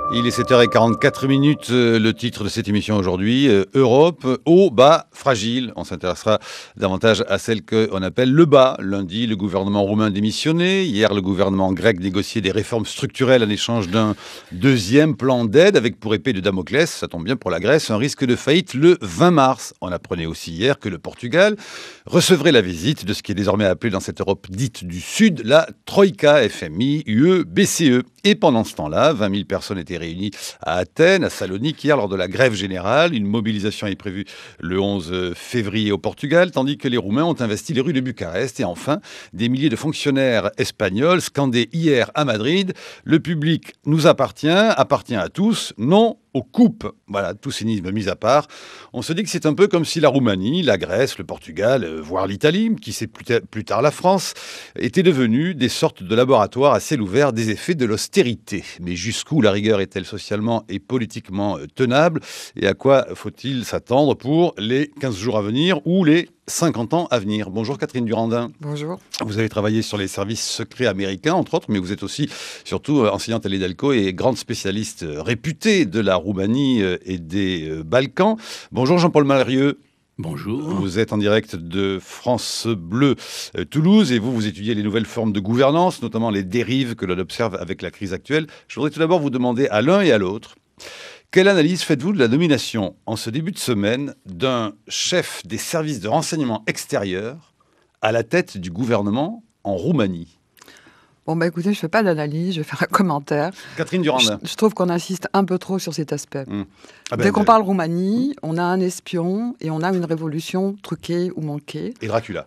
Il est 7h44, le titre de cette émission aujourd'hui, Europe, haut, bas, fragile. On s'intéressera davantage à celle qu'on appelle le bas. Lundi, le gouvernement roumain démissionné. Hier, le gouvernement grec négociait des réformes structurelles en échange d'un deuxième plan d'aide avec pour épée de Damoclès, ça tombe bien pour la Grèce, un risque de faillite le 20 mars. On apprenait aussi hier que le Portugal recevrait la visite de ce qui est désormais appelé dans cette Europe dite du Sud, la Troïka, FMI, UE, BCE. Et pendant ce temps-là, 20 000 personnes étaient réunies à Athènes, à Salonique, hier lors de la grève générale. Une mobilisation est prévue le 11 février au Portugal, tandis que les Roumains ont investi les rues de Bucarest. Et enfin, des milliers de fonctionnaires espagnols scandaient hier à Madrid « Le public nous appartient à tous, non aux coupes ». Voilà, tout cynisme mis à part. On se dit que c'est un peu comme si la Roumanie, la Grèce, le Portugal, voire l'Italie, qui c'est plus tard la France, étaient devenus des sortes de laboratoires à ciel ouvert des effets de l'austérité. Mais jusqu'où la rigueur est-elle socialement et politiquement tenable? Et à quoi faut-il s'attendre pour les 15 jours à venir ou les 50 ans à venir? Bonjour Catherine Durandin. Bonjour. Vous avez travaillé sur les services secrets américains, entre autres, mais vous êtes aussi, surtout, enseignante à l'EDALCO et grande spécialiste réputée de la Roumanie et des Balkans. Bonjour Jean-Paul Malrieux. Bonjour. Vous êtes en direct de France Bleu Toulouse et vous étudiez les nouvelles formes de gouvernance, notamment les dérives que l'on observe avec la crise actuelle. Je voudrais tout d'abord vous demander à l'un et à l'autre, quelle analyse faites-vous de la nomination en ce début de semaine d'un chef des services de renseignement extérieur à la tête du gouvernement en Roumanie? Bon, écoutez, je ne fais pas d'analyse, je vais faire un commentaire. Catherine Durandin. Je trouve qu'on insiste un peu trop sur cet aspect. Ah Dès qu'on parle Roumanie, on a un espion et on a une révolution truquée ou manquée. Et Dracula.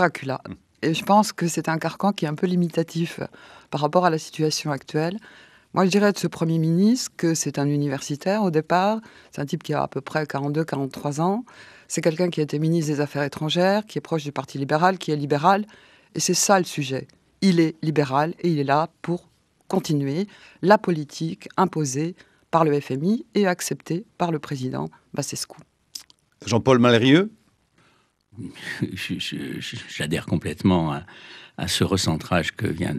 Et je pense que c'est un carcan qui est un peu limitatif par rapport à la situation actuelle. Moi, je dirais de ce Premier ministre que c'est un universitaire au départ. C'est un type qui a à peu près 42-43 ans. C'est quelqu'un qui a été ministre des Affaires étrangères, qui est proche du Parti libéral, qui est libéral. Et c'est ça le sujet. Il est libéral et il est là pour continuer la politique imposée par le FMI et acceptée par le président Basescu. Jean-Paul Malrieux. J'adhère complètement à ce recentrage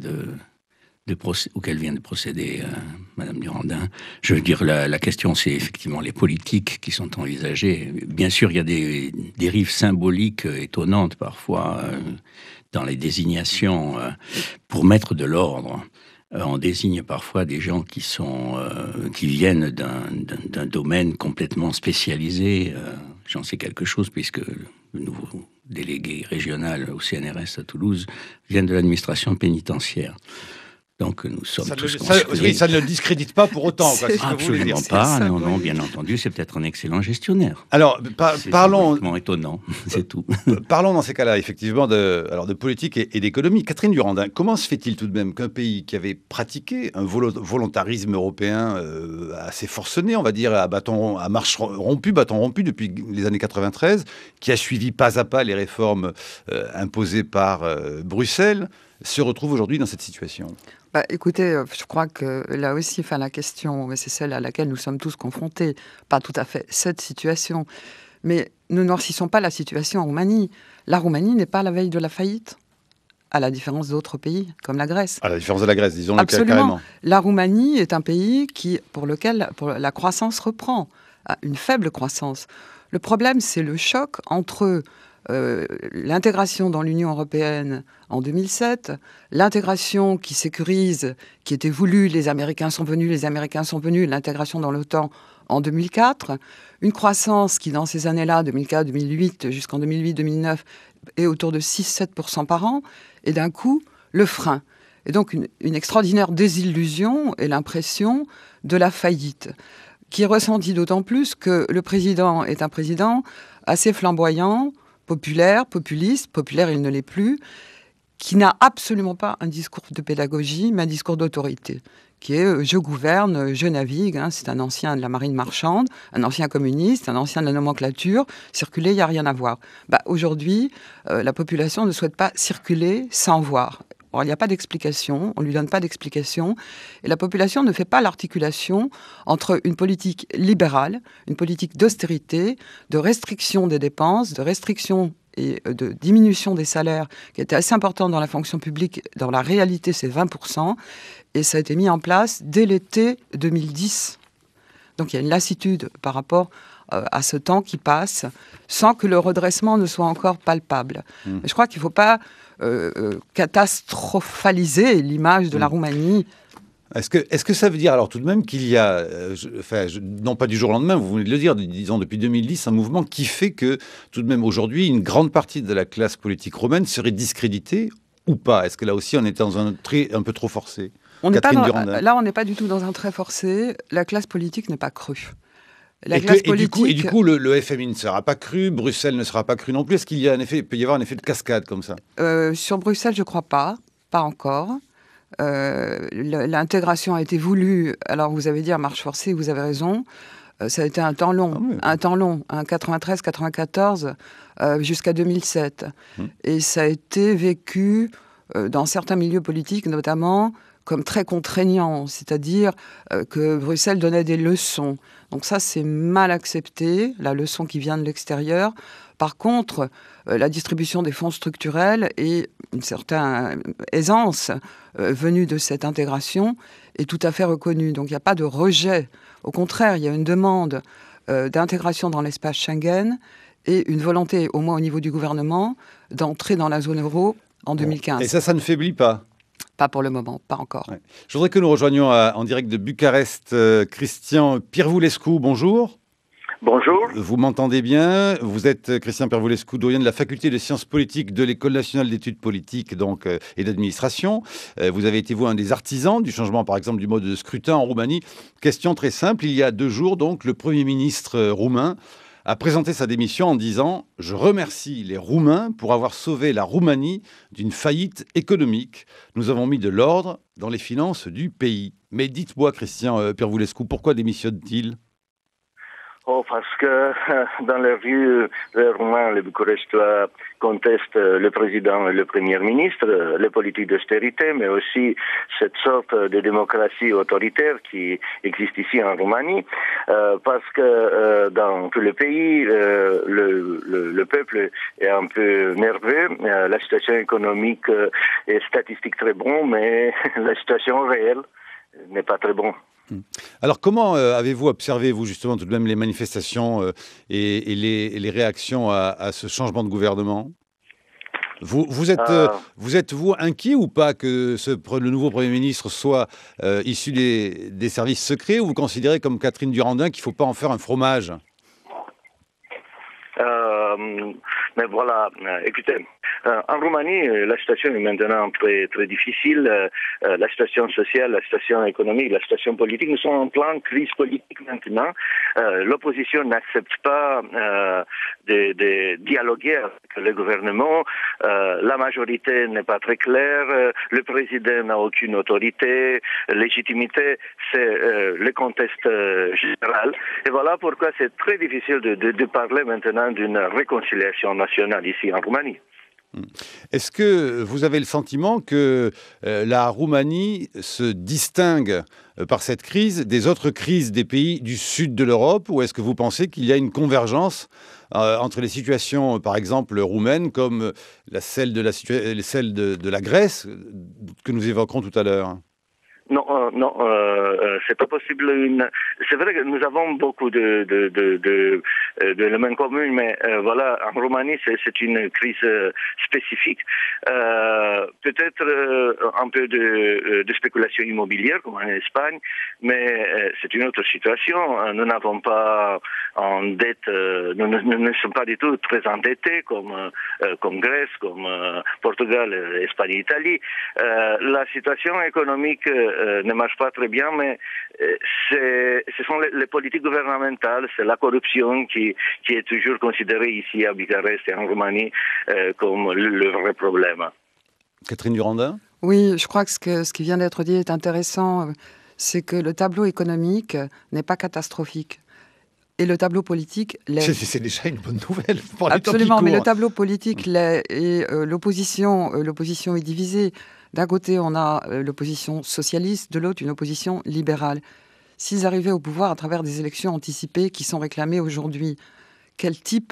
auquel vient de procéder Madame Durandin. Je veux dire, la question, c'est effectivement les politiques qui sont envisagées. Bien sûr, il y a des dérives symboliques étonnantes parfois dans les désignations pour mettre de l'ordre. On désigne parfois des gens qui viennent d'un domaine complètement spécialisé. J'en sais quelque chose puisque le nouveau délégué régional au CNRS à Toulouse vient de l'administration pénitentiaire. Donc nous sommes tous construits. Ça ne le discrédite pas pour autant. Absolument pas. Non, bien entendu, c'est peut-être un excellent gestionnaire. Alors, parlons. C'est étonnant, c'est tout. Parlons dans ces cas-là, effectivement, de politique et d'économie. Catherine Durandin, comment se fait-il tout de même qu'un pays qui avait pratiqué un volontarisme européen assez forcené, on va dire, à bâton rompu depuis les années 93, qui a suivi pas à pas les réformes imposées par Bruxelles, se retrouve aujourd'hui dans cette situation? Écoutez, je crois que là aussi, la question, mais c'est celle à laquelle nous sommes tous confrontés, pas tout à fait cette situation, mais ne noircissons pas la situation en Roumanie. La Roumanie n'est pas à la veille de la faillite, à la différence d'autres pays, comme la Grèce. À la différence de la Grèce, disons-le Absolument. Carrément. La Roumanie est un pays pour lequel la croissance reprend, une faible croissance. Le problème, c'est le choc entre l'intégration dans l'Union européenne en 2007, l'intégration qui sécurise, qui était voulue, les Américains sont venus, l'intégration dans l'OTAN en 2004, une croissance qui dans ces années-là, 2004-2008 jusqu'en 2008-2009, est autour de 6-7% par an, et d'un coup, le frein. Et donc une extraordinaire désillusion et l'impression de la faillite, qui est ressentie d'autant plus que le président est un président assez flamboyant, populiste, populaire il ne l'est plus, qui n'a absolument pas un discours de pédagogie, mais un discours d'autorité, qui est « je gouverne, je navigue ». C'est un ancien de la marine marchande, un ancien communiste, un ancien de la nomenclature. Circuler, il n'y a rien à voir. Aujourd'hui, la population ne souhaite pas circuler sans voir. Or, il n'y a pas d'explication, on ne lui donne pas d'explication, et la population ne fait pas l'articulation entre une politique libérale, une politique d'austérité, de restriction des dépenses, de restriction et de diminution des salaires qui était assez importante dans la fonction publique. Dans la réalité, c'est 20%. Et ça a été mis en place dès l'été 2010. Donc il y a une lassitude par rapport à ce temps qui passe sans que le redressement ne soit encore palpable. Mais je crois qu'il ne faut pas catastrophaliser l'image de la Roumanie. Est-ce que ça veut dire alors tout de même qu'il y a, non pas du jour au lendemain, vous venez de le dire, disons depuis 2010, un mouvement qui fait que tout de même aujourd'hui, une grande partie de la classe politique roumaine serait discréditée ou pas? Est-ce que là aussi on est dans un trait un peu trop forcé? Là, on n'est pas du tout dans un trait forcé. La classe politique n'est pas crue. Et du coup, le FMI ne sera pas cru, Bruxelles ne sera pas cru non plus. Est-ce qu'il y a peut y avoir un effet de cascade comme ça? Sur Bruxelles, je ne crois pas encore. L'intégration a été voulue. Alors, vous avez dit à marche forcée, vous avez raison. Ça a été un temps long, 93-94 jusqu'à 2007. Et ça a été vécu dans certains milieux politiques, notamment comme très contraignant, c'est-à-dire que Bruxelles donnait des leçons. Donc ça, c'est mal accepté, la leçon qui vient de l'extérieur. Par contre, la distribution des fonds structurels et une certaine aisance venue de cette intégration est tout à fait reconnue. Donc il n'y a pas de rejet. Au contraire, il y a une demande d'intégration dans l'espace Schengen et une volonté, au moins au niveau du gouvernement, d'entrer dans la zone euro en 2015. Et ça ne faiblit pas? Pas pour le moment, pas encore. Ouais. Je voudrais que nous rejoignions en direct de Bucarest Cristian Pirvulescu. Bonjour. Bonjour. Vous m'entendez bien? Vous êtes Cristian Pirvulescu, doyen de la faculté de sciences politiques de l'École nationale d'études politiques et d'administration. Vous avez été, vous, un des artisans du changement, par exemple, du mode de scrutin en Roumanie. Question très simple. Il y a 2 jours, donc, le Premier ministre roumain a présenté sa démission en disant « Je remercie les Roumains pour avoir sauvé la Roumanie d'une faillite économique. Nous avons mis de l'ordre dans les finances du pays. » Mais dites-moi, Cristian Pirvulescu, pourquoi démissionne-t-il? Parce que dans les rues, les Roumains, les Bucarestois contestent le président et le premier ministre, les politiques d'austérité, mais aussi cette sorte de démocratie autoritaire qui existe ici en Roumanie. Parce que dans tout le pays, le peuple est un peu nerveux. La situation économique et statistique très bon, mais la situation réelle n'est pas très bonne. Alors, comment avez-vous observé, vous, justement, tout de même les manifestations et les réactions à ce changement de gouvernement? Vous êtes, vous, inquiet ou pas que le nouveau Premier ministre soit issu des services secrets, ou vous considérez, comme Catherine Durandin, qu'il ne faut pas en faire un fromage? Mais voilà, écoutez, en Roumanie, la situation est maintenant très, très difficile. La situation sociale, la situation économique, la situation politique, nous sommes en plein crise politique maintenant. L'opposition n'accepte pas de dialoguer avec le gouvernement. La majorité n'est pas très claire. Le président n'a aucune autorité. Légitimité, c'est le contexte général. Et voilà pourquoi c'est très difficile de parler maintenant d'une réconciliation nationale ici en Roumanie. Est-ce que vous avez le sentiment que la Roumanie se distingue par cette crise des autres crises des pays du sud de l'Europe, ou est-ce que vous pensez qu'il y a une convergence entre les situations, par exemple, roumaines, comme celle de la Grèce, que nous évoquerons tout à l'heure? Non, c'est pas possible. C'est vrai que nous avons beaucoup d'éléments communs, mais voilà, en Roumanie, c'est une crise spécifique. Peut-être un peu de spéculation immobilière, comme en Espagne, mais c'est une autre situation. Nous n'avons pas en dette, nous ne sommes pas du tout très endettés comme Grèce, comme Portugal, Espagne, Italie. La situation économique ne marche pas très bien, mais ce sont les politiques gouvernementales, c'est la corruption qui est toujours considérée ici à Bucarest et en Roumanie comme le vrai problème. Catherine Durandin? Oui, je crois que ce qui vient d'être dit est intéressant. C'est que le tableau économique n'est pas catastrophique. Et le tableau politique l'est. C'est déjà une bonne nouvelle. Absolument, mais le tableau politique l'est. Et l'opposition est divisée. D'un côté, on a l'opposition socialiste, de l'autre, une opposition libérale. S'ils arrivaient au pouvoir à travers des élections anticipées qui sont réclamées aujourd'hui, quel type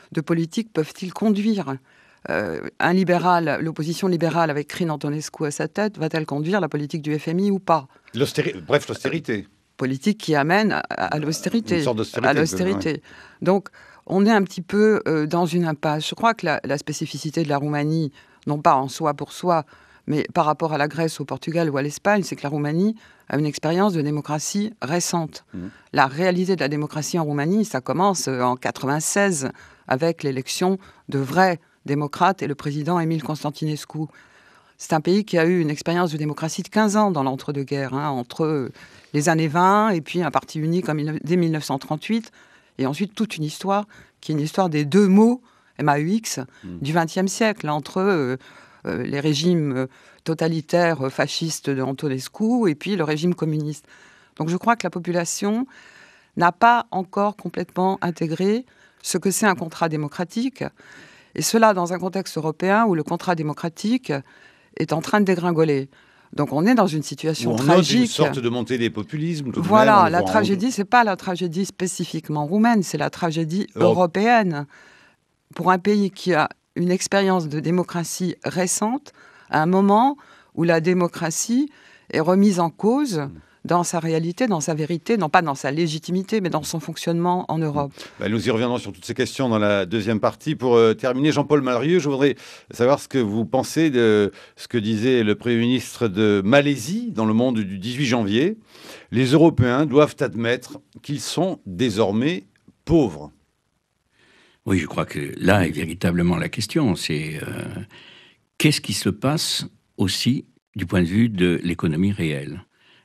de politique peuvent-ils conduire un libéral, l'opposition libérale avec Crin Antonescu à sa tête, va-t-elle conduire la politique du FMI ou pas? Bref, l'austérité. Politique qui amène à l'austérité. Une sorte d'austérité. Ouais. Donc, on est un petit peu dans une impasse. Je crois que la spécificité de la Roumanie, non pas en soi pour soi, mais par rapport à la Grèce, au Portugal ou à l'Espagne, c'est que la Roumanie a une expérience de démocratie récente. La réalité de la démocratie en Roumanie, ça commence en 96 avec l'élection de vrais démocrates et le président Emil Constantinescu. C'est un pays qui a eu une expérience de démocratie de 15 ans dans l'entre-deux-guerres, entre les années 20 et puis un parti unique dès 1938, et ensuite toute une histoire qui est une histoire des deux mots, MAUX, du XXe siècle, entre les régimes totalitaires fascistes de Antonescu et puis le régime communiste. Donc je crois que la population n'a pas encore complètement intégré ce que c'est un contrat démocratique, et cela dans un contexte européen où le contrat démocratique est en train de dégringoler. Donc on est dans une situation tragique. On note une sorte de montée des populismes. Voilà, la tragédie, c'est pas la tragédie spécifiquement roumaine, c'est la tragédie européenne. Pour un pays qui a une expérience de démocratie récente, à un moment où la démocratie est remise en cause dans sa réalité, dans sa vérité, non pas dans sa légitimité, mais dans son fonctionnement en Europe. Nous y reviendrons sur toutes ces questions dans la deuxième partie. Pour terminer, Jean-Paul Malrieux, je voudrais savoir ce que vous pensez de ce que disait le Premier ministre de Malaisie dans Le Monde du 18 janvier. Les Européens doivent admettre qu'ils sont désormais pauvres. Oui, je crois que là est véritablement la question. C'est qu'est-ce qui se passe aussi du point de vue de l'économie réelle.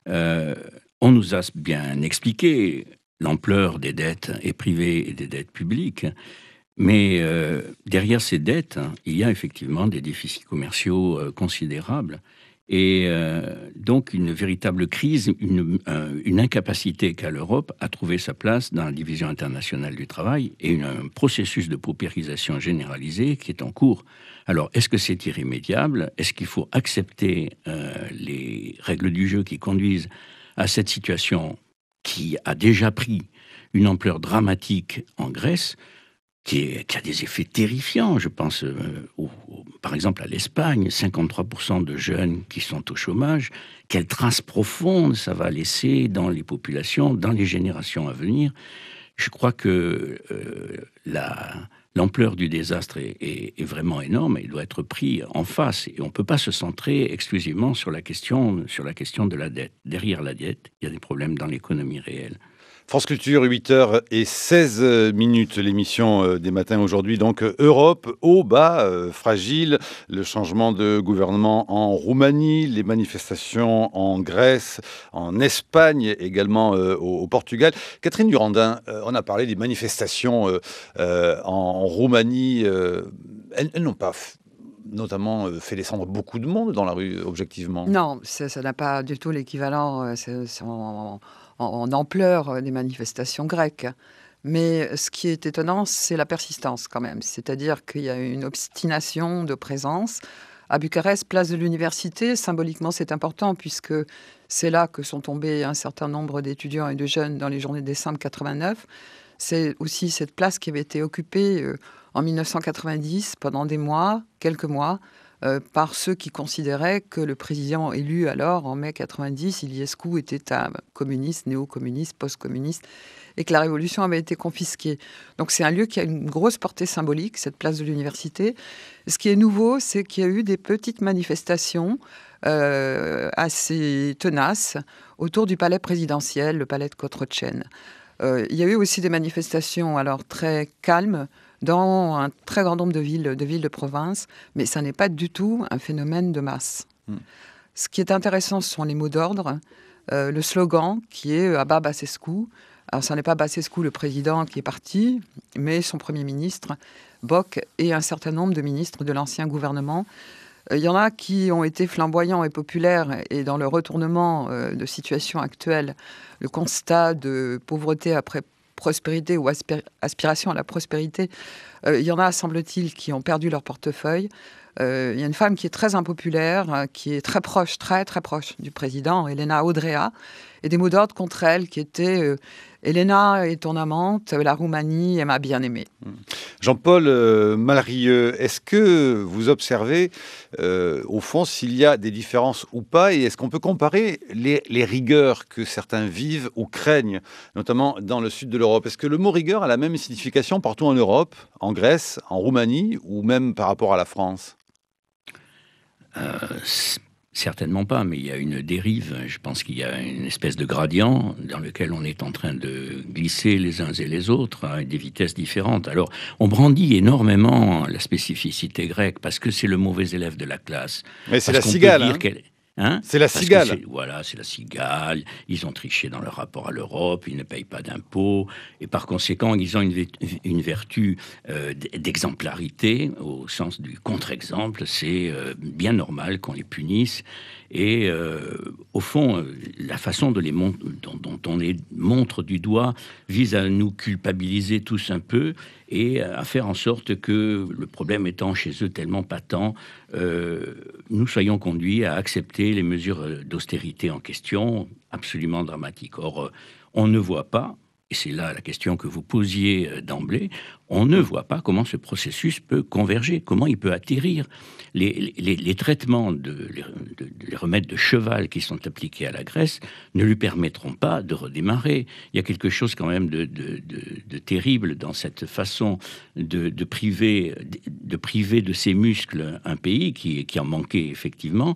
On nous a bien expliqué l'ampleur des dettes et privées et des dettes publiques, mais derrière ces dettes, il y a effectivement des déficits commerciaux considérables et donc une véritable crise, une incapacité qu'a l'Europe à trouver sa place dans la division internationale du travail et un processus de paupérisation généralisée qui est en cours. Alors, est-ce que c'est irrémédiable? Est-ce qu'il faut accepter les règles du jeu qui conduisent à cette situation qui a déjà pris une ampleur dramatique en Grèce, qui a des effets terrifiants? Je pense, par exemple, à l'Espagne, 53% de jeunes qui sont au chômage. Quelle trace profonde ça va laisser dans les populations, dans les générations à venir? Je crois que l'ampleur du désastre est vraiment énorme et doit être pris en face. Et on ne peut pas se centrer exclusivement sur la question de la dette. Derrière la dette, il y a des problèmes dans l'économie réelle. France Culture, 8h16, l'émission des matins aujourd'hui. Donc Europe, haut, bas, fragile, le changement de gouvernement en Roumanie, les manifestations en Grèce, en Espagne, également au Portugal. Catherine Durandin, on a parlé des manifestations en Roumanie. Elles n'ont pas notamment fait descendre beaucoup de monde dans la rue, objectivement. Non, ça n'a pas du tout l'équivalent en ampleur des manifestations grecques. Mais ce qui est étonnant, c'est la persistance quand même. C'est-à-dire qu'il y a une obstination de présence. À Bucarest, place de l'université, symboliquement c'est important puisque c'est là que sont tombés un certain nombre d'étudiants et de jeunes dans les journées de décembre 89. C'est aussi cette place qui avait été occupée en 1990 pendant des mois, quelques mois, par ceux qui considéraient que le président élu alors, en mai 90, Iliescu, était un communiste, néo-communiste, post-communiste, et que la révolution avait été confisquée. Donc c'est un lieu qui a une grosse portée symbolique, cette place de l'université. Ce qui est nouveau, c'est qu'il y a eu des petites manifestations assez tenaces autour du palais présidentiel, le palais de Cotroceni. Il y a eu aussi des manifestations alors très calmes dans un très grand nombre de villes de province, mais ça n'est pas du tout un phénomène de masse. Ce qui est intéressant, ce sont les mots d'ordre, le slogan qui est « Abba Basescu ». Alors, ce n'est pas Basescu, le président, qui est parti, mais son Premier ministre, Boc, et un certain nombre de ministres de l'ancien gouvernement. Il y en a qui ont été flamboyants et populaires, et dans le retournement de situation actuelle, le constat de pauvreté après prospérité ou aspiration à la prospérité, il y en a, semble-t-il, qui ont perdu leur portefeuille. Il y a une femme qui est très impopulaire, qui est très proche, très très proche du président, Elena Odrea, et des mots d'ordre contre elle qui étaient Elena est ton amante, la Roumanie est ma bien-aimée. Jean-Paul Malrieux, est-ce que vous observez, au fond, s'il y a des différences ou pas, et est-ce qu'on peut comparer les rigueurs que certains vivent ou craignent, notamment dans le sud de l'Europe? Est-ce que le mot rigueur a la même signification partout en Europe, en Grèce, en Roumanie, ou même par rapport à la France? Certainement pas, mais il y a une dérive. Je pense qu'il y a une espèce de gradient dans lequel on est en train de glisser les uns et les autres à des vitesses différentes. Alors, on brandit énormément la spécificité grecque parce que c'est le mauvais élève de la classe. Mais c'est la cigale, c'est la cigale. Voilà, c'est la cigale. Ils ont triché dans leur rapport à l'Europe, ils ne payent pas d'impôts, et par conséquent, ils ont une vertu d'exemplarité, au sens du contre-exemple. C'est bien normal qu'on les punisse. Et au fond, la façon dont on les montre du doigt vise à nous culpabiliser tous un peu et à faire en sorte que, le problème étant chez eux tellement patent, nous soyons conduits à accepter les mesures d'austérité en question, absolument dramatiques. Or, on ne voit pas, et c'est là la question que vous posiez d'emblée, on ne voit pas comment ce processus peut converger, comment il peut atterrir. Les traitements, les remèdes de cheval qui sont appliqués à la Grèce ne lui permettront pas de redémarrer. Il y a quelque chose quand même de terrible dans cette façon de priver de ses muscles un pays qui en manquait effectivement.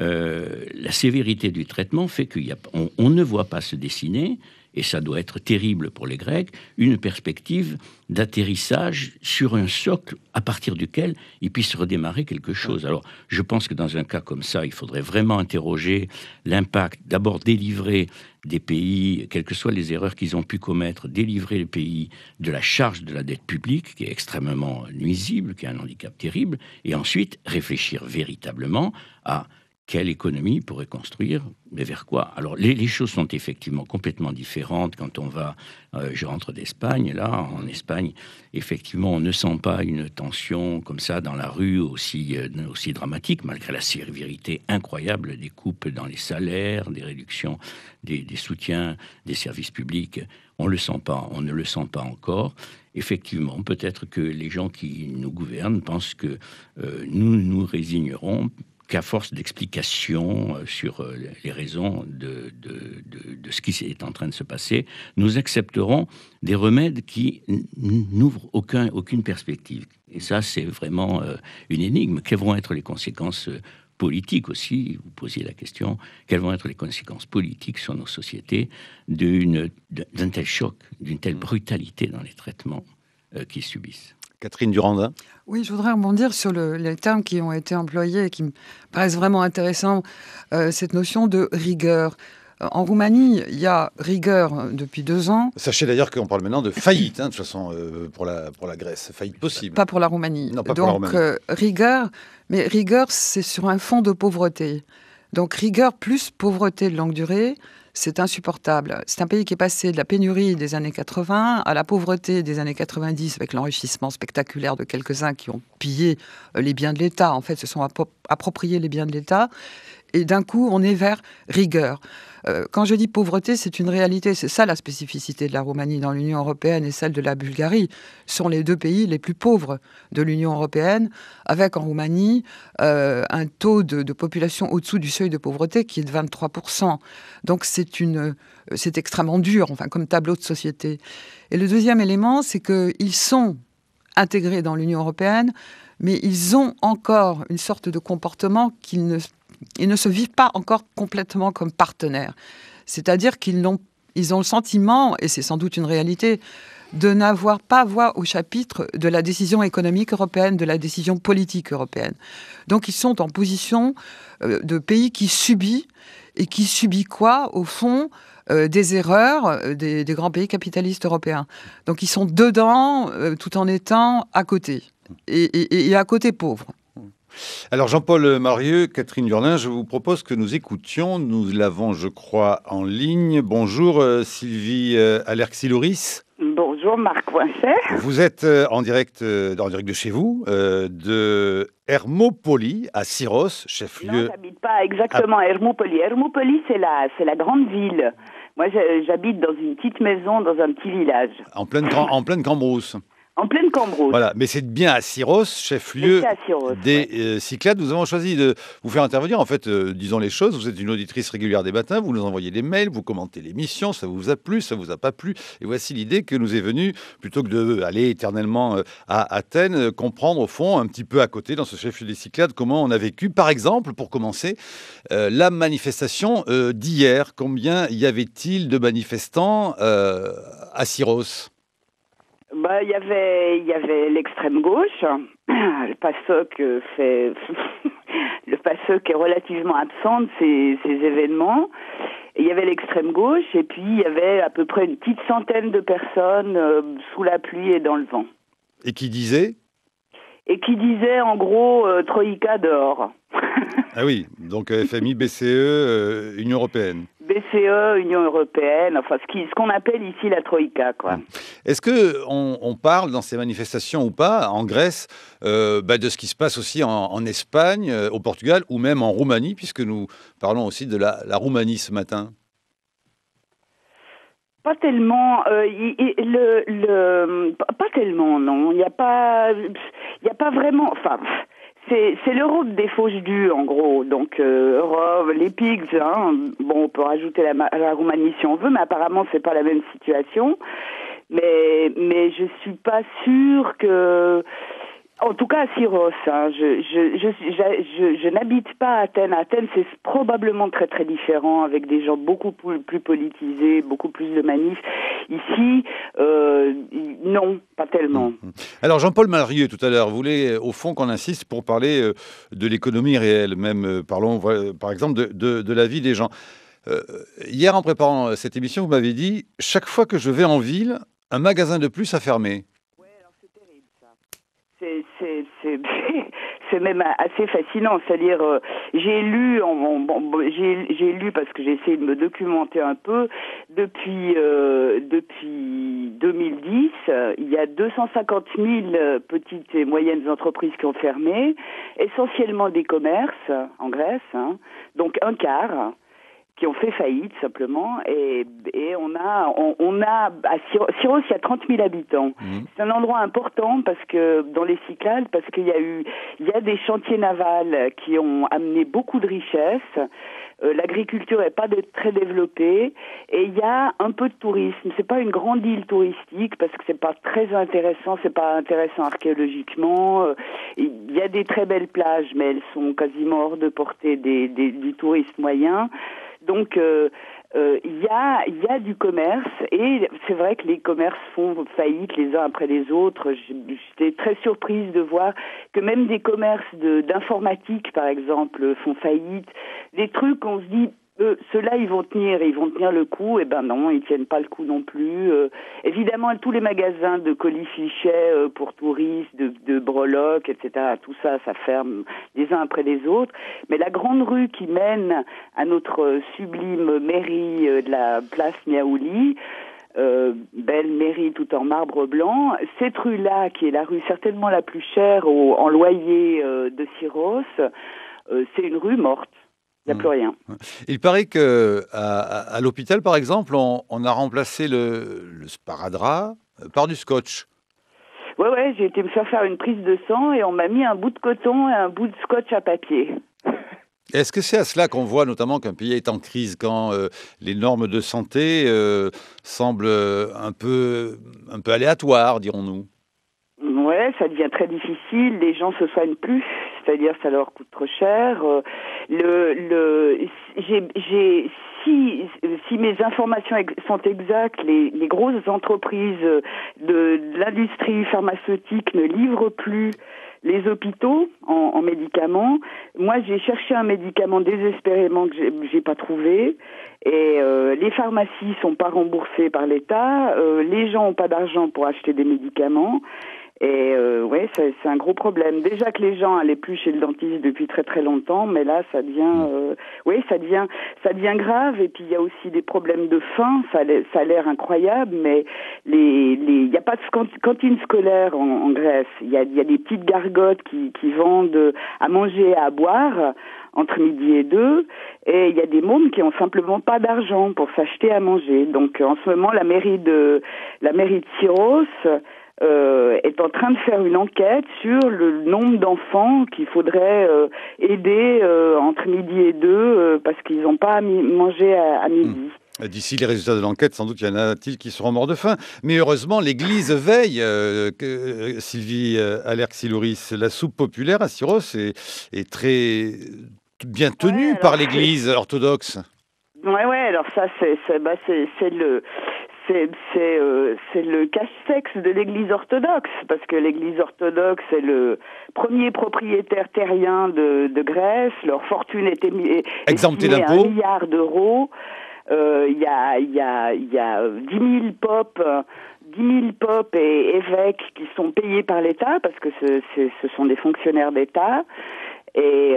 La sévérité du traitement fait qu'on ne voit pas se dessiner, et ça doit être terrible pour les Grecs, une perspective d'atterrissage sur un socle à partir duquel ils puissent redémarrer quelque chose. Alors, je pense que dans un cas comme ça, il faudrait vraiment interroger l'impact, d'abord délivrer des pays, quelles que soient les erreurs qu'ils ont pu commettre, délivrer les pays de la charge de la dette publique, qui est extrêmement nuisible, qui est un handicap terrible, et ensuite réfléchir véritablement à quelle économie pourrait construire, mais vers quoi? Alors, les choses sont effectivement complètement différentes quand on va... je rentre d'Espagne, là, en Espagne, effectivement, on ne sent pas une tension comme ça dans la rue aussi dramatique, malgré la sévérité incroyable des coupes dans les salaires, des réductions, des soutiens des services publics. On ne le sent pas encore. Effectivement, peut-être que les gens qui nous gouvernent pensent que nous nous résignerons qu'à force d'explications sur les raisons de ce qui est en train de se passer, nous accepterons des remèdes qui n'ouvrent aucune perspective. Et ça, c'est vraiment une énigme. Quelles vont être les conséquences politiques aussi? Vous posiez la question. Quelles vont être les conséquences politiques sur nos sociétés d'un tel choc, d'une telle brutalité dans les traitements qu'ils subissent? Catherine Durandin. Oui, je voudrais rebondir sur les termes qui ont été employés et qui me paraissent vraiment intéressants. Cette notion de rigueur. En Roumanie, il y a rigueur depuis 2 ans. Sachez d'ailleurs qu'on parle maintenant de faillite, de toute façon, pour la Grèce. Faillite possible. Pas pour la Roumanie. Non, pas pour la Roumanie. Rigueur, mais rigueur, c'est sur un fond de pauvreté. Donc rigueur plus pauvreté de longue durée, c'est insupportable. C'est un pays qui est passé de la pénurie des années 80 à la pauvreté des années 90 avec l'enrichissement spectaculaire de quelques-uns qui ont pillé les biens de l'État. En fait, se sont appropriés les biens de l'État. Et d'un coup, on est vers rigueur. Quand je dis pauvreté, c'est une réalité. C'est ça la spécificité de la Roumanie dans l'Union européenne et celle de la Bulgarie. Ce sont les 2 pays les plus pauvres de l'Union européenne, avec en Roumanie un taux de population au-dessous du seuil de pauvreté qui est de 23%. Donc c'est extrêmement dur, enfin, comme tableau de société. Et le deuxième élément, c'est qu'ils sont intégrés dans l'Union européenne, mais ils ont encore une sorte de comportement qu'ils ne se vivent pas encore complètement comme partenaires. C'est-à-dire qu'ils ont le sentiment, et c'est sans doute une réalité, de n'avoir pas voix au chapitre de la décision économique européenne, de la décision politique européenne. Donc ils sont en position de pays qui subit, et qui subit quoi, au fond, des erreurs des grands pays capitalistes européens. Donc ils sont dedans, tout en étant à côté, et à côté pauvre. Alors Jean-Paul Malrieux, Catherine Durandin, je vous propose que nous écoutions, nous l'avons je crois en ligne. Bonjour Sylvie Alerxilouris. Bonjour Marc Coincet. Vous êtes en direct de chez vous, de Hermopoli à Syros, chef-lieu. Non, j'habite pas exactement à Hermopoli. Hermopoli, c'est la grande ville Moi, j'habite dans une petite maison, dans un petit village. En pleine Cambrousse. En pleine Cambrousse. Voilà, mais c'est bien à Syros, chef-lieu des Cyclades. Nous avons choisi de vous faire intervenir. En fait, disons les choses, vous êtes une auditrice régulière des matins, vous nous envoyez des mails, vous commentez l'émission, ça vous a plu, ça vous a pas plu. Et voici l'idée que nous est venue, plutôt que d'aller éternellement à Athènes, comprendre au fond, un petit peu à côté, dans ce chef-lieu des Cyclades, comment on a vécu, par exemple, pour commencer, la manifestation d'hier. Combien y avait-il de manifestants à Syros ? Il y avait l'extrême gauche, le PASOK fait, le PASOK est relativement absent de ces événements. Et il y avait l'extrême gauche et puis il y avait à peu près une petite centaine de personnes sous la pluie et dans le vent. Et qui disait ? Et qui disait en gros Troïka dehors. Ah oui, donc FMI, BCE, Union européenne. BCE, Union européenne, enfin ce qu'on appelle ici la Troïka, quoi. Est-ce que on parle dans ces manifestations ou pas, en Grèce, de ce qui se passe aussi en Espagne, au Portugal ou même en Roumanie, puisque nous parlons aussi de la Roumanie ce matin? Pas tellement, pas tellement, non. Il n'y a pas vraiment, enfin. C'est l'Europe des fausses dues, en gros. Donc, Europe, les pigs, hein. Bon, on peut rajouter la Roumanie si on veut, mais apparemment, c'est pas la même situation. Mais je suis pas sûre que... En tout cas, à Syros, hein, je n'habite pas à Athènes. À Athènes, c'est probablement très très différent, avec des gens beaucoup plus politisés, beaucoup plus de manifs. Ici, non, pas tellement. Alors, Jean-Paul Malrieux, tout à l'heure, voulait au fond qu'on insiste pour parler de l'économie réelle, même parlons par exemple de la vie des gens. Hier, en préparant cette émission, vous m'avez dit, chaque fois que je vais en ville, un magasin de plus a fermé. C'est même assez fascinant, c'est-à-dire j'ai lu parce que j'ai essayé de me documenter un peu depuis 2010, il y a 250 000 petites et moyennes entreprises qui ont fermé, essentiellement des commerces en Grèce, hein, donc un quart qui ont fait faillite simplement, et on a à Syros, il y a 30 000 habitants. C'est un endroit important parce que dans les Cyclades, parce qu'il y a des chantiers navals qui ont amené beaucoup de richesses. L'agriculture est pas très développée et il y a un peu de tourisme. C'est pas une grande île touristique parce que c'est pas très intéressant, c'est pas intéressant archéologiquement. Il y a des très belles plages, mais elles sont quasiment hors de portée du tourisme moyen. Donc, il y a du commerce et c'est vrai que les commerces font faillite les uns après les autres. J'étais très surprise de voir que même des commerces d'informatique, par exemple, font faillite. Des trucs, on se dit, ceux-là, ils vont tenir le coup. Eh ben non, ils tiennent pas le coup non plus. Évidemment, tous les magasins de colis-fichets pour touristes, de breloques, etc., tout ça, ça ferme les uns après les autres. Mais la grande rue qui mène à notre sublime mairie de la place Miaouli, belle mairie tout en marbre blanc, cette rue-là, qui est la rue certainement la plus chère en loyer de Syros, c'est une rue morte. Il n'y a plus rien. Il paraît qu'à l'hôpital, par exemple, on a remplacé le sparadrap par du scotch. Ouais, j'ai été me faire une prise de sang et on m'a mis un bout de coton et un bout de scotch à papier. Est-ce que c'est à cela qu'on voit notamment qu'un pays est en crise, quand les normes de santé semblent un peu aléatoires, dirons-nous? Ouais, ça devient très difficile. Les gens se soignent plus, c'est-à-dire ça leur coûte trop cher. Si mes informations sont exactes, les grosses entreprises de l'industrie pharmaceutique ne livrent plus les hôpitaux en médicaments. Moi, j'ai cherché un médicament désespérément que j'ai pas trouvé. Et les pharmacies sont pas remboursées par l'État. Les gens ont pas d'argent pour acheter des médicaments. Et c'est un gros problème. Déjà que les gens allaient plus chez le dentiste depuis très très longtemps, mais là ça devient grave. Et puis il y a aussi des problèmes de faim. Ça a l'air incroyable, mais il y a pas de cantine scolaire en Grèce. Il y a des petites gargotes qui vendent à manger et à boire entre midi et 2, et il y a des mômes qui ont simplement pas d'argent pour s'acheter à manger. Donc en ce moment, la mairie de Syros est en train de faire une enquête sur le nombre d'enfants qu'il faudrait aider entre midi et 2 parce qu'ils n'ont pas à manger à midi. D'ici les résultats de l'enquête, sans doute, il y en a-t-il qui seront morts de faim. Mais heureusement, l'Église veille. Sylvie Allerxilouris, la soupe populaire à Syros est très bien tenue par l'Église orthodoxe. Ouais. Alors ça, c'est le cache-sexe de l'Église orthodoxe, parce que l'Église orthodoxe est le premier propriétaire terrien de Grèce. Leur fortune est exemptée estimée à d'impôts. 1 milliard d'euros. Il y a 10 000 popes et évêques qui sont payés par l'État, parce que ce sont des fonctionnaires d'État. Et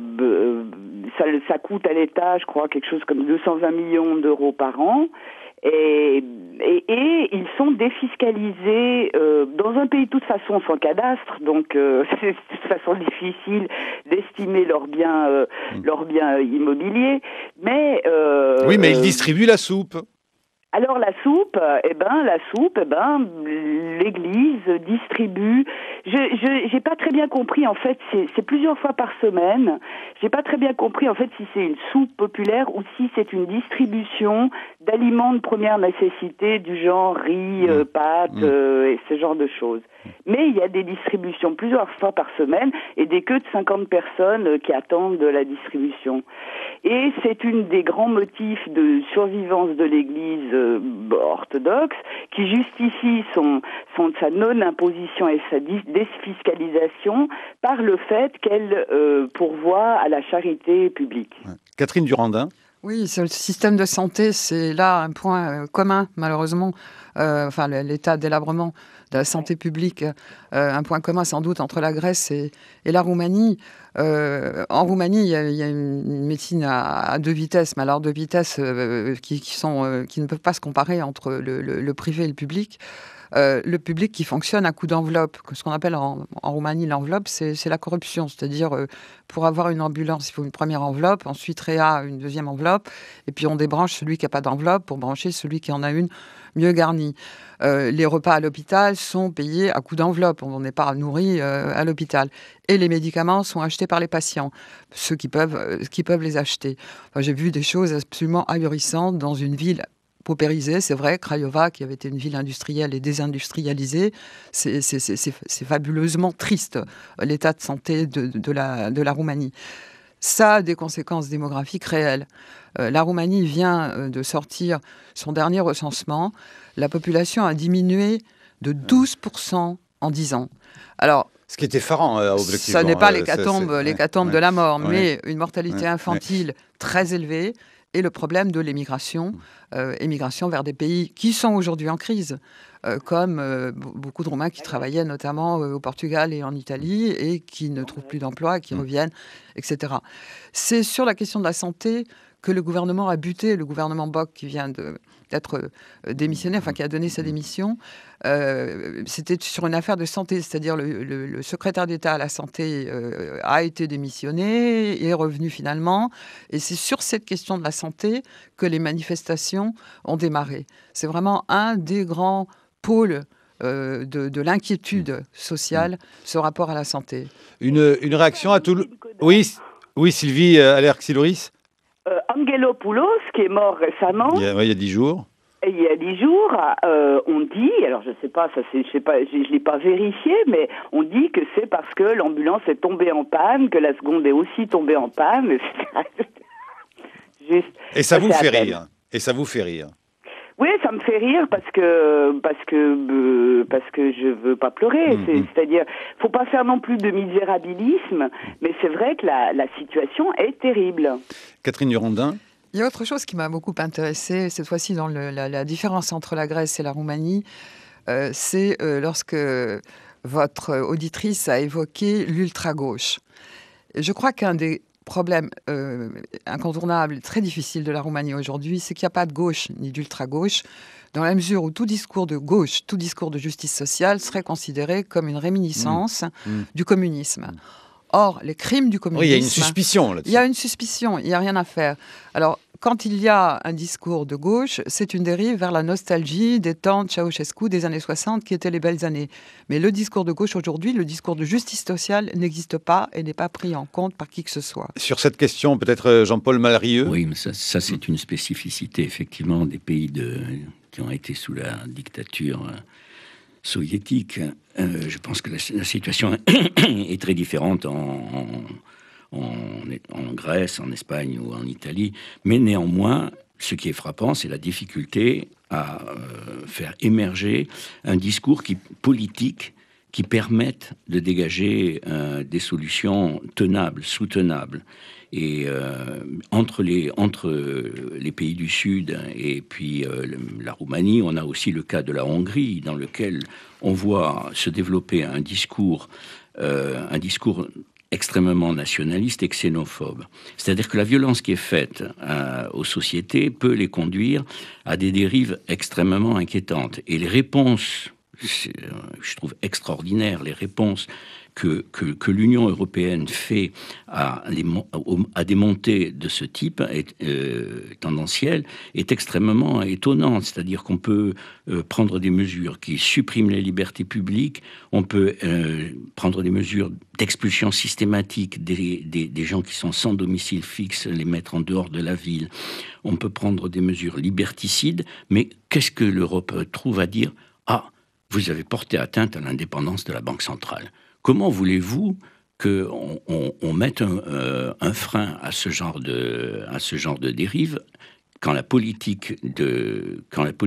ça coûte à l'État, je crois, quelque chose comme 220 millions d'euros par an. Et ils sont défiscalisés dans un pays de toute façon sans cadastre, donc c'est de toute façon difficile d'estimer leurs biens immobiliers. Mais oui, mais ils distribuent la soupe. Alors la soupe, l'Église distribue. J'ai pas très bien compris en fait. C'est plusieurs fois par semaine. J'ai pas très bien compris en fait si c'est une soupe populaire ou si c'est une distribution d'aliments de première nécessité du genre riz, pâtes et ce genre de choses. Mais il y a des distributions plusieurs fois par semaine et des queues de 50 personnes qui attendent de la distribution. Et c'est une des grands motifs de survivance de l'Église orthodoxe qui justifie sa non-imposition et sa défiscalisation par le fait qu'elle pourvoit à la charité publique. Catherine Durandin. Oui, sur le système de santé, c'est là un point commun, malheureusement. L'état délabrement de la santé publique, un point commun sans doute entre la Grèce et la Roumanie. En Roumanie, il y a une médecine à deux vitesses, mais alors deux vitesses qui ne peuvent pas se comparer entre le privé et le public. Le public qui fonctionne à coup d'enveloppe. Ce qu'on appelle en Roumanie l'enveloppe, c'est la corruption. C'est-à-dire, pour avoir une ambulance, il faut une première enveloppe, ensuite réa, une deuxième enveloppe, et puis on débranche celui qui n'a pas d'enveloppe pour brancher celui qui en a une mieux garnie. Les repas à l'hôpital sont payés à coup d'enveloppe. On n'est pas nourri à l'hôpital. Et les médicaments sont achetés par les patients, ceux qui peuvent les acheter. J'ai vu des choses absolument ahurissantes dans une ville paupérisée, c'est vrai, Craiova, qui avait été une ville industrielle et désindustrialisée, c'est fabuleusement triste, l'état de santé de la Roumanie. Ça a des conséquences démographiques réelles. La Roumanie vient de sortir son dernier recensement. La population a diminué de 12% en 10 ans. Alors, ce qui est effarant, objectivement. Ça n'est pas l'hécatombe de la mort, mais une mortalité infantile très élevée. Et le problème de l'émigration, émigration vers des pays qui sont aujourd'hui en crise, comme beaucoup de Roumains qui travaillaient notamment au Portugal et en Italie et qui ne trouvent plus d'emploi, qui reviennent, etc. C'est sur la question de la santé que le gouvernement a buté, le gouvernement Boc qui vient d'être démissionné, enfin qui a donné sa démission. C'était sur une affaire de santé, c'est-à-dire le secrétaire d'État à la santé a été démissionné et est revenu finalement. Et c'est sur cette question de la santé que les manifestations ont démarré. C'est vraiment un des grands pôles de l'inquiétude sociale, ce rapport à la santé. Une réaction à tout le... Oui, Sylvie Allerxilouris. Angelopoulos, qui est mort récemment. Il y a 10 jours. Il y a 10 jours, on dit, alors je sais pas, je l'ai pas vérifié, mais on dit que c'est parce que l'ambulance est tombée en panne, que la seconde est aussi tombée en panne. Et ça vous fait rire. Oui, ça me fait rire parce que je veux pas pleurer. C'est-à-dire, faut pas faire non plus de misérabilisme, mais c'est vrai que la situation est terrible. Catherine Durandin. Il y a autre chose qui m'a beaucoup intéressée, cette fois-ci dans la différence entre la Grèce et la Roumanie, c'est lorsque votre auditrice a évoqué l'ultra-gauche. Je crois qu'un des problèmes incontournables, très difficiles de la Roumanie aujourd'hui, c'est qu'il n'y a pas de gauche ni d'ultra-gauche, dans la mesure où tout discours de gauche, tout discours de justice sociale serait considéré comme une réminiscence du communisme. Or, les crimes du communisme... Oui, il y a une suspicion là-dessus. Il y a une suspicion, il n'y a rien à faire. Alors, quand il y a un discours de gauche, c'est une dérive vers la nostalgie des temps de Ceausescu des années 60, qui étaient les belles années. Mais le discours de gauche aujourd'hui, le discours de justice sociale, n'existe pas et n'est pas pris en compte par qui que ce soit. Sur cette question, peut-être Jean-Paul Malrieux. Oui, mais ça c'est une spécificité, effectivement, des pays qui ont été sous la dictature soviétique. Je pense que la situation est très différente en Grèce, en Espagne ou en Italie. Mais néanmoins, ce qui est frappant, c'est la difficulté à faire émerger un discours politique qui permette de dégager des solutions tenables, soutenables. Et entre les pays du Sud et puis la Roumanie, on a aussi le cas de la Hongrie, dans lequel on voit se développer un discours extrêmement nationaliste et xénophobe. C'est-à-dire que la violence qui est faite aux sociétés peut les conduire à des dérives extrêmement inquiétantes. Et les réponses, je trouve extraordinaires, les réponses que l'Union européenne fait à des montées de ce type tendancielles est extrêmement étonnante. C'est-à-dire qu'on peut prendre des mesures qui suppriment les libertés publiques, on peut prendre des mesures d'expulsion systématique des gens qui sont sans domicile fixe, les mettre en dehors de la ville. On peut prendre des mesures liberticides, mais qu'est-ce que l'Europe trouve à dire ? Ah, vous avez porté atteinte à l'indépendance de la Banque centrale. Comment voulez-vous qu'on mette un frein à ce genre de dérive quand la politique de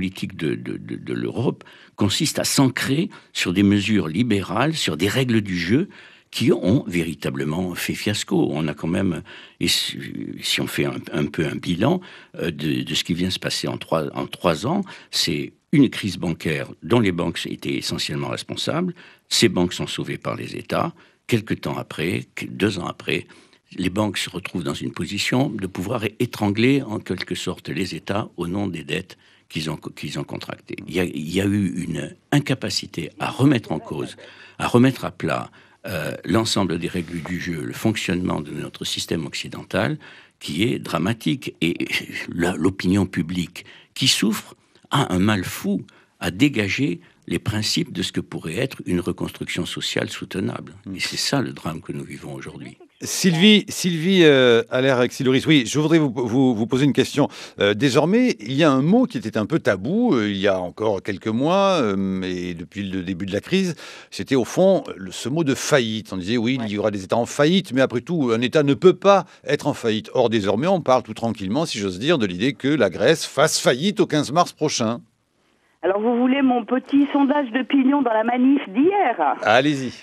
l'Europe consiste à s'ancrer sur des mesures libérales, sur des règles du jeu qui ont véritablement fait fiasco. On a quand même, et si on fait un peu un bilan de ce qui vient se passer en trois ans, c'est une crise bancaire dont les banques étaient essentiellement responsables. Ces banques sont sauvées par les États. Quelque temps après, 2 ans après, les banques se retrouvent dans une position de pouvoir étrangler en quelque sorte les États au nom des dettes qu'ils ont contractées. Il y a eu une incapacité à remettre en cause, à remettre à plat l'ensemble des règles du jeu, le fonctionnement de notre système occidental, qui est dramatique. Et l'opinion publique qui souffre a un mal fou à dégager les principes de ce que pourrait être une reconstruction sociale soutenable. Et c'est ça le drame que nous vivons aujourd'hui. Sylvie Allaire-Xylouris, oui, je voudrais vous poser une question. Désormais, il y a un mot qui était un peu tabou il y a encore quelques mois, et depuis le début de la crise, c'était au fond ce mot de faillite. On disait oui, il y aura des États en faillite, mais après tout, un État ne peut pas être en faillite. Or, désormais, on parle tout tranquillement, si j'ose dire, de l'idée que la Grèce fasse faillite au 15 mars prochain. Alors, vous voulez mon petit sondage d'opinion dans la manif d'hier ? Allez-y.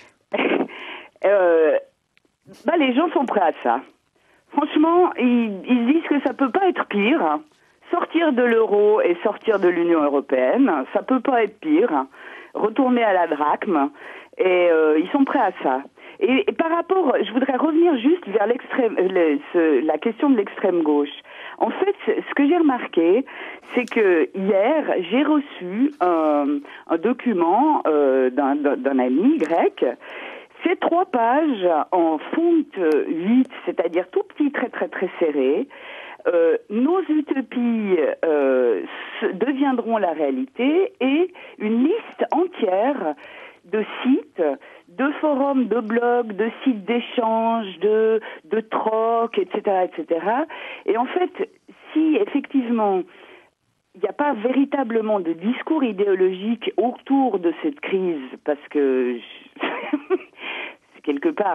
Les gens sont prêts à ça. Franchement, ils disent que ça peut pas être pire. Sortir de l'euro et sortir de l'Union européenne, ça peut pas être pire. Retourner à la drachme, et ils sont prêts à ça. Et par rapport, je voudrais revenir juste vers la question de l'extrême gauche. En fait, ce que j'ai remarqué, c'est que hier, j'ai reçu un document d'un ami grec. C'est 3 pages en fonte 8, c'est-à-dire tout petit, très très très serré. Nos utopies deviendront la réalité, et une liste entière de sites, de forums, de blogs, de sites d'échange, de troc, etc., etc. Et en fait, si effectivement il n'y a pas véritablement de discours idéologique autour de cette crise, parce que quelque part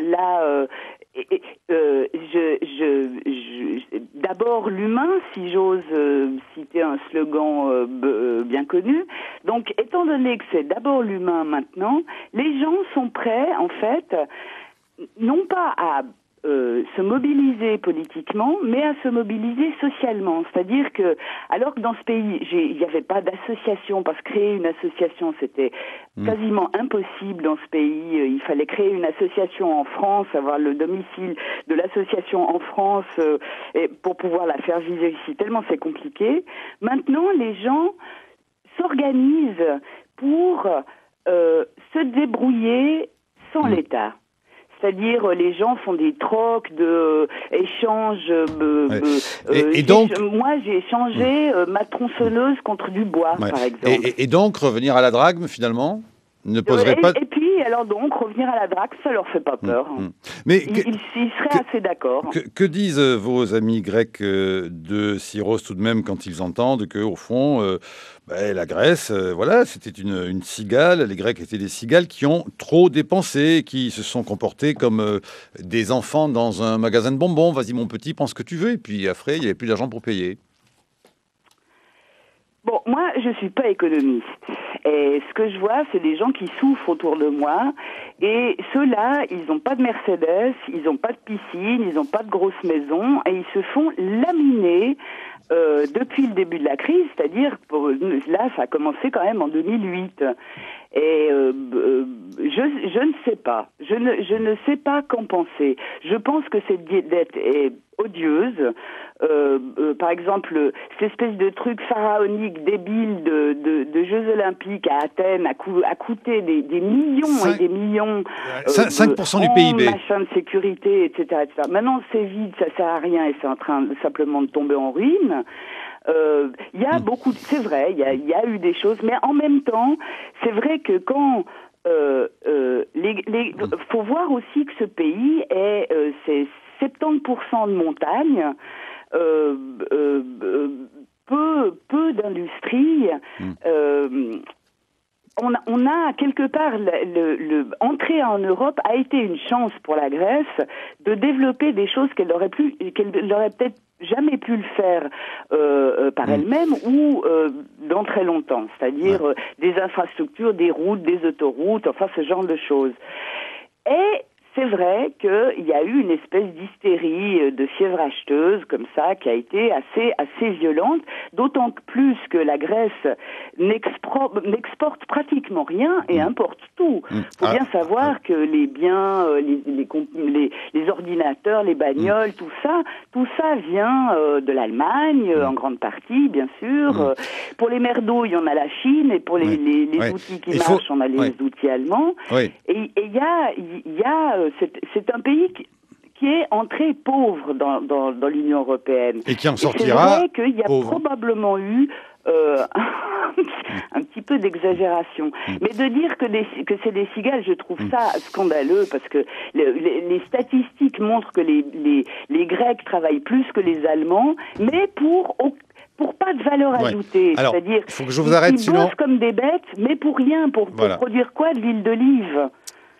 d'abord l'humain, si j'ose citer un slogan bien connu. Donc, étant donné que c'est d'abord l'humain maintenant, les gens sont prêts, en fait, non pas à se mobiliser politiquement, mais à se mobiliser socialement. C'est-à-dire que, alors que dans ce pays, il n'y avait pas d'association, parce que créer une association, c'était quasiment impossible dans ce pays. Il fallait créer une association en France, avoir le domicile de l'association en France pour pouvoir la faire vivre ici, tellement c'est compliqué. Maintenant, les gens s'organisent pour se débrouiller sans l'État. C'est-à-dire, les gens font des trocs, échanges. Et donc, moi, j'ai échangé ma tronçonneuse contre du bois, par exemple. Et donc, revenir à la drague, finalement, ne poserait pas... Et puis, alors donc, revenir à la drague, ça leur fait pas peur. Mais ils seraient assez d'accord. Que disent vos amis grecs de Syros, tout de même, quand ils entendent que, au fond... la Grèce, voilà, c'était une cigale. Les Grecs étaient des cigales qui ont trop dépensé, qui se sont comportés comme des enfants dans un magasin de bonbons. Vas-y, mon petit, pense ce que tu veux. Et puis après, il n'y avait plus d'argent pour payer. Bon, moi, je suis pas économiste. Et ce que je vois, c'est des gens qui souffrent autour de moi. Et ceux-là, ils n'ont pas de Mercedes, ils n'ont pas de piscine, ils n'ont pas de grosses maisons. Et ils se font laminer depuis le début de la crise. C'est-à-dire, là, ça a commencé quand même en 2008. Et je ne sais pas. Je ne sais pas qu'en penser. Je pense que cette dette est odieuse. Par exemple, cette espèce de truc pharaonique débile de Jeux Olympiques à Athènes a coûté des millions et des millions 5% du PIB. Machin de sécurité, etc., etc. Maintenant, c'est vide, ça sert à rien et c'est en train simplement de tomber en ruine. Il y a beaucoup, c'est vrai, il y a eu des choses, mais en même temps, c'est vrai que quand faut voir aussi que ce pays c'est 70% de montagne, peu d'industrie. On a quelque part entrer en Europe a été une chance pour la Grèce de développer des choses qu'elle n'aurait peut-être jamais pu le faire par elle-même ou dans très longtemps, c'est-à-dire des infrastructures, des routes, des autoroutes, enfin ce genre de choses. Et c'est vrai qu'il y a eu une espèce d'hystérie de fièvre acheteuse comme ça qui a été assez violente, d'autant que plus que la Grèce n'exporte pratiquement rien et importe tout. Il faut bien savoir que les biens, les ordinateurs, les bagnoles, tout ça vient de l'Allemagne en grande partie, bien sûr. Pour les merdouilles, on a la Chine et pour les outils qui marchent, on a les outils allemands. Et il y a c'est un pays qui est entré pauvre dans l'Union européenne. Et qui en sortira. C'est vrai qu'il y a probablement eu un petit peu d'exagération. Mais de dire que c'est des cigales, je trouve ça scandaleux parce que les statistiques montrent que les Grecs travaillent plus que les Allemands, mais pour pas de valeur ajoutée. Alors, c'est-à-dire faut que je vous arrête, ils bossent comme des bêtes, mais pour rien, pour produire quoi? De l'huile d'olive.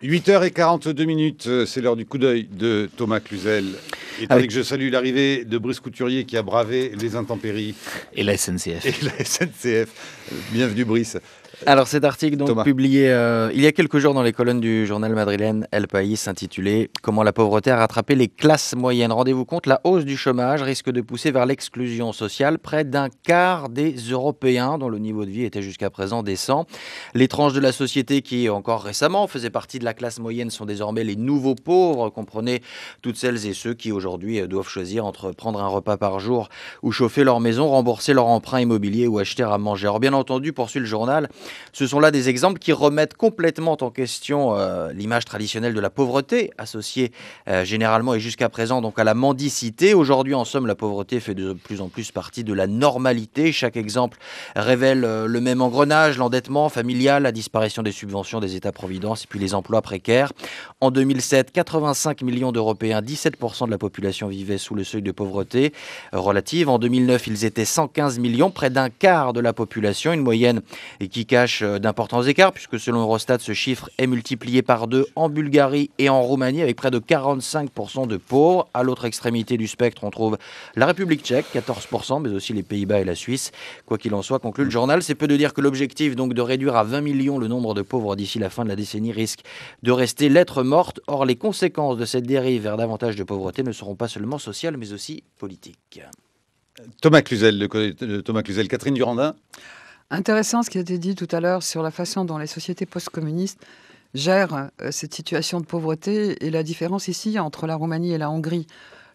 8h42, c'est l'heure du coup d'œil de Thomas Cluzel. Et tandis que je salue l'arrivée de Brice Couturier qui a bravé les intempéries. Et la SNCF. Bienvenue Brice. Alors cet article donc Thomas. Publié il y a quelques jours dans les colonnes du journal madrilène El País intitulé « Comment la pauvreté a rattrapé les classes moyennes ». Rendez-vous compte, la hausse du chômage risque de pousser vers l'exclusion sociale près d'un quart des Européens dont le niveau de vie était jusqu'à présent décent. Les tranches de la société qui encore récemment faisaient partie de la classe moyenne sont désormais les nouveaux pauvres. Comprenez toutes celles et ceux qui aujourd'hui doivent choisir entre prendre un repas par jour ou chauffer leur maison, rembourser leur emprunt immobilier ou acheter à manger. Alors bien entendu, poursuit le journal, ce sont là des exemples qui remettent complètement en question l'image traditionnelle de la pauvreté, associée généralement et jusqu'à présent donc à la mendicité. Aujourd'hui, en somme, la pauvreté fait de plus en plus partie de la normalité. Chaque exemple révèle le même engrenage, l'endettement familial, la disparition des subventions des États-providence et puis les emplois précaires. En 2007, 85 millions d'Européens, 17% de la population vivait sous le seuil de pauvreté relative. En 2009, ils étaient 115 millions, près d'un quart de la population, une moyenne qui cache d'importants écarts, puisque selon Eurostat, ce chiffre est multiplié par 2 en Bulgarie et en Roumanie, avec près de 45% de pauvres. À l'autre extrémité du spectre, on trouve la République tchèque, 14%, mais aussi les Pays-Bas et la Suisse. Quoi qu'il en soit, conclut le journal, c'est peu de dire que l'objectif donc de réduire à 20 millions le nombre de pauvres d'ici la fin de la décennie risque de rester lettre morte. Or, les conséquences de cette dérive vers davantage de pauvreté ne seront pas seulement sociales, mais aussi politiques. Thomas Cluzel, Catherine Durandin. Intéressant ce qui a été dit tout à l'heure sur la façon dont les sociétés post-communistes gèrent cette situation de pauvreté et la différence ici entre la Roumanie et la Hongrie.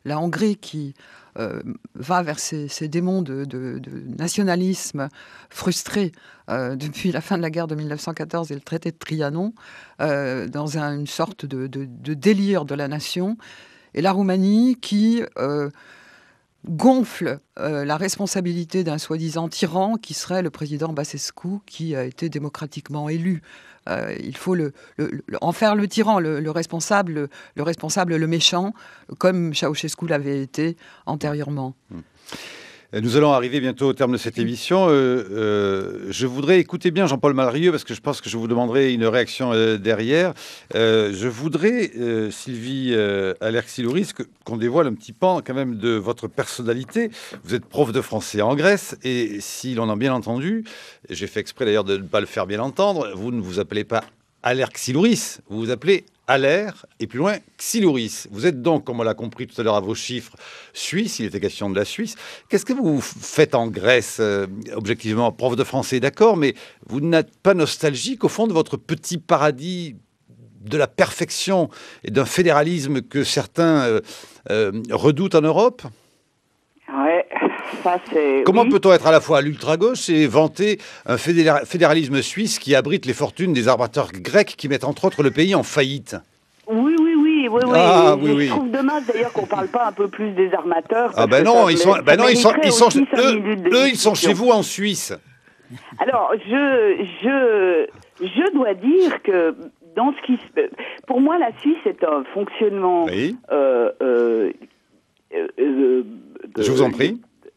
la Hongrie qui va vers ces démons de nationalisme frustré depuis la fin de la guerre de 1914 et le traité de Trianon, dans une sorte de délire de la nation, et la Roumanie qui gonfle la responsabilité d'un soi-disant tyran qui serait le président Basescu, qui a été démocratiquement élu. Il faut en faire le tyran, le responsable, le méchant, comme Ceausescu l'avait été antérieurement. Nous allons arriver bientôt au terme de cette émission. Je voudrais écouter bien Jean-Paul Malrieux, parce que je pense que je vous demanderai une réaction derrière. Je voudrais, Sylvie Alerxilouris, qu'on dévoile un petit pan quand même de votre personnalité. Vous êtes prof de français en Grèce, et si l'on a bien entendu, j'ai fait exprès d'ailleurs de ne pas le faire bien entendre, vous ne vous appelez pas Alerxilouris, vous vous appelez Aller, et plus loin, Xylouris. Vous êtes donc, comme on l'a compris tout à l'heure à vos chiffres, suisse, il était question de la Suisse. Qu'est-ce que vous faites en Grèce, objectivement, prof de français, d'accord, mais vous n'êtes pas nostalgique, au fond, de votre petit paradis de la perfection et d'un fédéralisme que certains redoutent en Europe ? Ouais, ça c'est... Comment peut-on être à la fois à l'ultra-gauche et vanter un fédéralisme suisse qui abrite les fortunes des armateurs grecs qui mettent entre autres le pays en faillite ? Oui. Ah, Je trouve dommage d'ailleurs qu'on parle pas un peu plus des armateurs. Ah ben non, ils sont chez vous en Suisse. Alors, je dois dire que dans ce qui... Pour moi, la Suisse est un fonctionnement... Oui. Je vous en prie.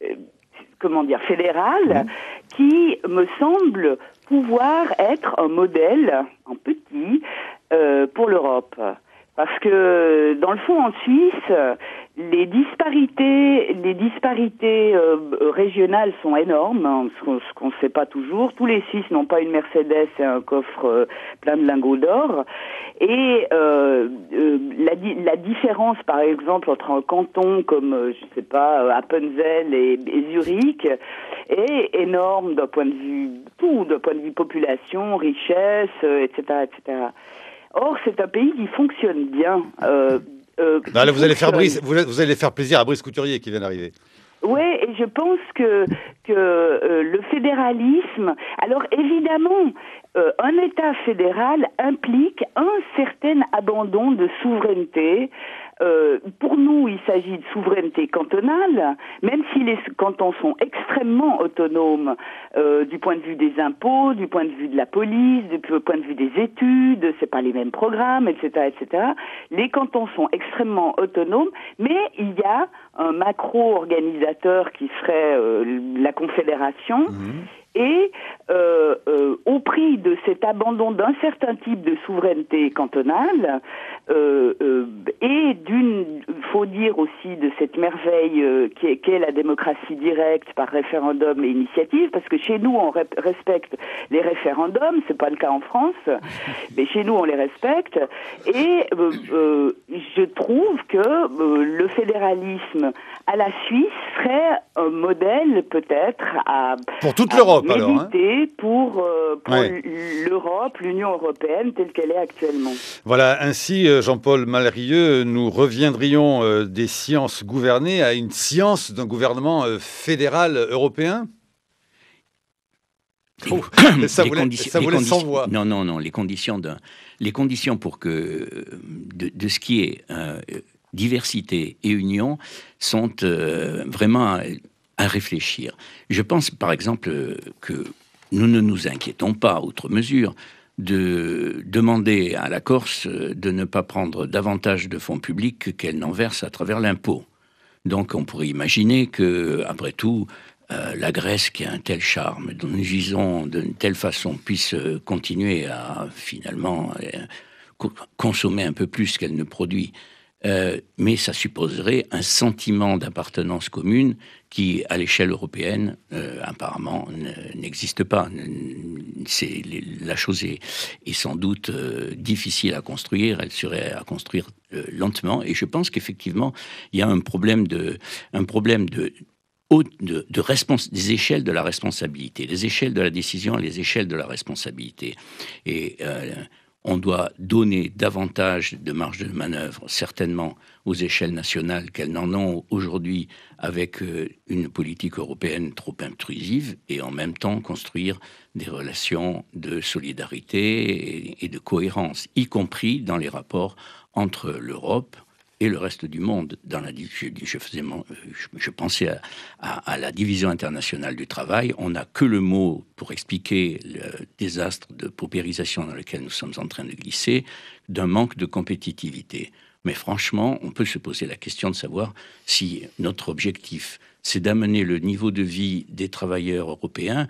Fédéral, qui me semble pouvoir être un modèle, en petit, pour l'Europe. Parce que, dans le fond, en Suisse, les disparités régionales sont énormes, ce qu'on ne sait pas toujours. Tous les Suisses n'ont pas une Mercedes et un coffre plein de lingots d'or. Et la différence, par exemple, entre un canton comme, Appenzell et Zurich est énorme d'un point de vue population, richesse, etc., etc. Or, c'est un pays qui fonctionne bien. Là, vous allez faire plaisir à Brice Couturier qui vient d'arriver. Oui, et je pense que le fédéralisme... Alors, évidemment, un État fédéral implique un certain abandon de souveraineté. Pour nous, il s'agit de souveraineté cantonale, même si les cantons sont extrêmement autonomes du point de vue des impôts, du point de vue de la police, du point de vue des études, c'est pas les mêmes programmes, etc., etc. Les cantons sont extrêmement autonomes, mais il y a un macro-organisateur qui serait la Confédération. Et au prix de cet abandon d'un certain type de souveraineté cantonale et faut dire aussi de cette merveille qu'est la démocratie directe par référendum et initiative, parce que chez nous on respecte les référendums, c'est pas le cas en France, mais chez nous on les respecte, et je trouve que le fédéralisme à la Suisse serait un modèle peut-être pour toute l'Europe alors, méditer pour l'Europe, l'Union européenne telle qu'elle est actuellement. Voilà, ainsi Jean-Paul Malrieux, nous reviendrions des sciences gouvernées à une science d'un gouvernement fédéral européen. Ça vous laisse sans voix. Non, les conditions pour que de ce qui est diversité et union sont vraiment à réfléchir. Je pense par exemple que nous ne nous inquiétons pas, outre mesure, de demander à la Corse de ne pas prendre davantage de fonds publics qu'elle n'en verse à travers l'impôt. Donc on pourrait imaginer que, après tout, la Grèce, qui a un tel charme, dont nous gisons d'une telle façon, puisse continuer à finalement consommer un peu plus qu'elle ne produit. Mais ça supposerait un sentiment d'appartenance commune qui, à l'échelle européenne, apparemment n'existe pas. La chose est sans doute difficile à construire, elle serait à construire lentement, et je pense qu'effectivement, il y a un problème des échelles de la responsabilité, les échelles de la décision et les échelles de la responsabilité. Et On doit donner davantage de marge de manœuvre, certainement aux échelles nationales qu'elles n'en ont aujourd'hui, avec une politique européenne trop intrusive, et en même temps construire des relations de solidarité et de cohérence, y compris dans les rapports entre l'Europe et le reste du monde. Je pensais à la division internationale du travail. On n'a que le mot pour expliquer le désastre de paupérisation dans lequel nous sommes en train de glisser, d'un manque de compétitivité. Mais franchement, on peut se poser la question de savoir si notre objectif, c'est d'amener le niveau de vie des travailleurs européens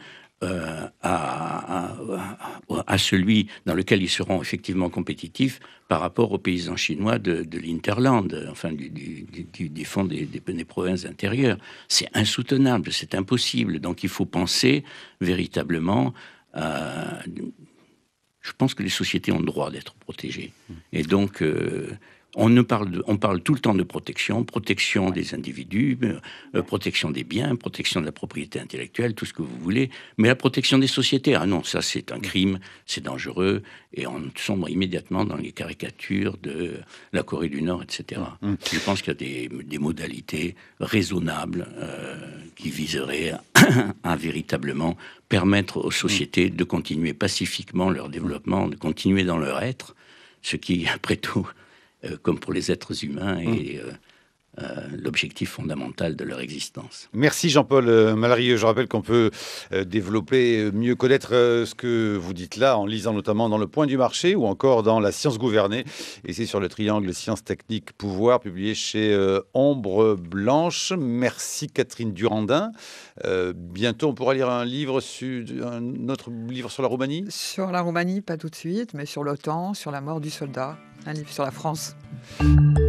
à celui dans lequel ils seront effectivement compétitifs par rapport aux paysans chinois de l'Hinterland, enfin du fond des provinces intérieures. C'est insoutenable, c'est impossible. Donc il faut penser véritablement je pense que les sociétés ont le droit d'être protégées. Et donc on parle tout le temps de protection des individus, protection des biens, protection de la propriété intellectuelle, tout ce que vous voulez, mais la protection des sociétés, ah non, ça c'est un crime, c'est dangereux, et on sombre immédiatement dans les caricatures de la Corée du Nord, etc. Je pense qu'il y a des modalités raisonnables qui viseraient à véritablement permettre aux sociétés de continuer pacifiquement leur développement, de continuer dans leur être, ce qui, après tout, comme pour les êtres humains, est l'objectif fondamental de leur existence. Merci Jean-Paul Malarieux. Je rappelle qu'on peut développer, mieux connaître ce que vous dites là, en lisant notamment dans Le Point du Marché ou encore dans La Science gouvernée. Et c'est sur le triangle sciences, techniques, pouvoir, publié chez Ombre Blanche. Merci Catherine Durandin. Bientôt, on pourra lire un autre livre sur la Roumanie ? Sur la Roumanie, pas tout de suite, mais sur l'OTAN, sur la mort du soldat, un livre sur la France.